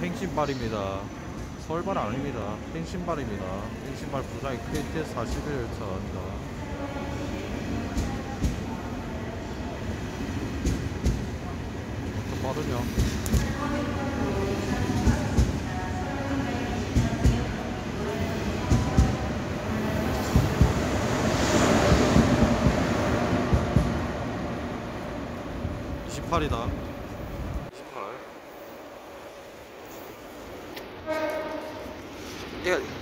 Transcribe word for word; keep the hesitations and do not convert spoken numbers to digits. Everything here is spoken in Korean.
행신발입니다. 서울발 아닙니다. 행신발입니다. 행신발 부장이 케이티에스 사십일 차입니다. 좀 빠르냐? 이십팔이다. 이십팔. 야.